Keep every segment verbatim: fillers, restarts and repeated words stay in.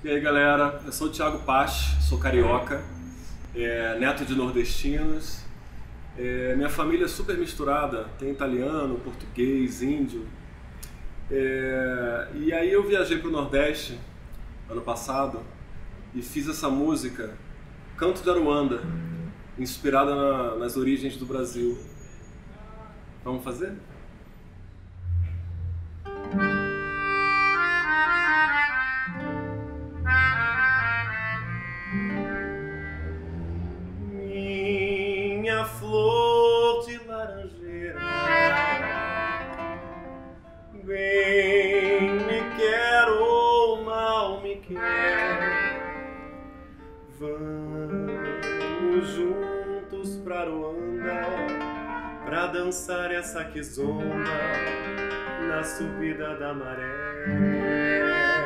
E aí galera, eu sou o Thiago Pach, sou carioca, é, neto de nordestinos. É, minha família é super misturada, tem italiano, português, índio. É, e aí eu viajei para o Nordeste ano passado e fiz essa música, Canto de Aruanda, inspirada na, nas origens do Brasil. Vamos fazer? Minha flor de laranjeira, bem me quer ou mal me quer, vamos juntos pra Aruanda pra dançar essa quizomba na subida da maré.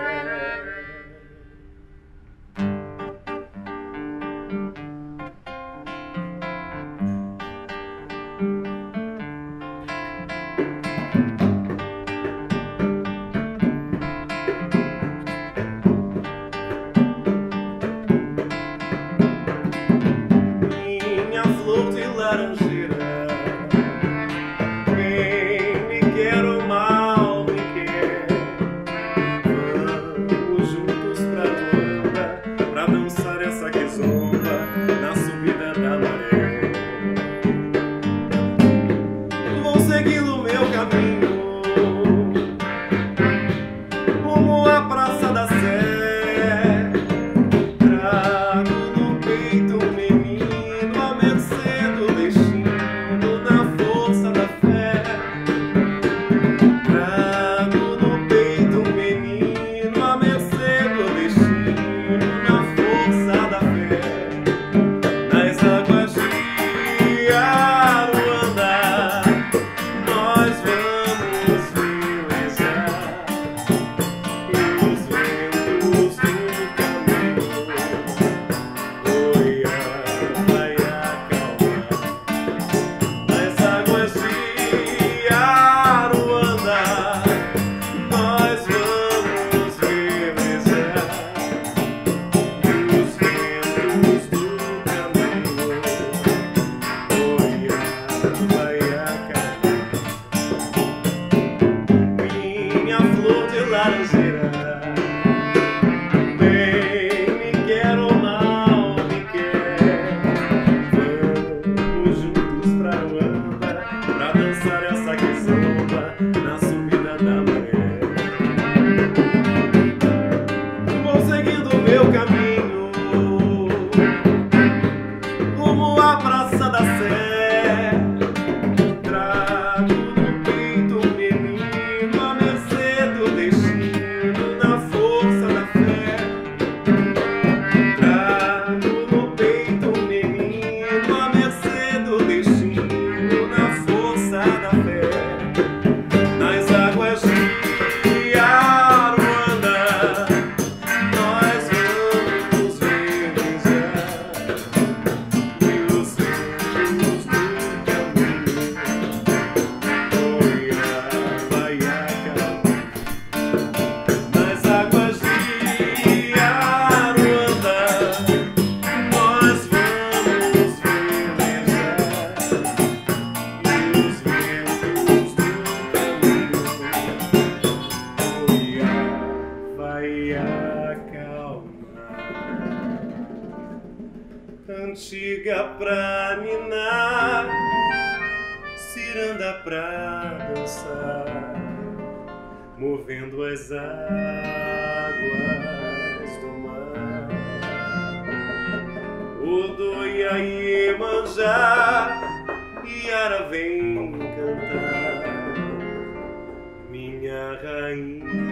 Antiga pra ninar, ciranda pra dançar, movendo as águas do mar. Odo e a Iemanjá, Iara vem cantar, minha rainha.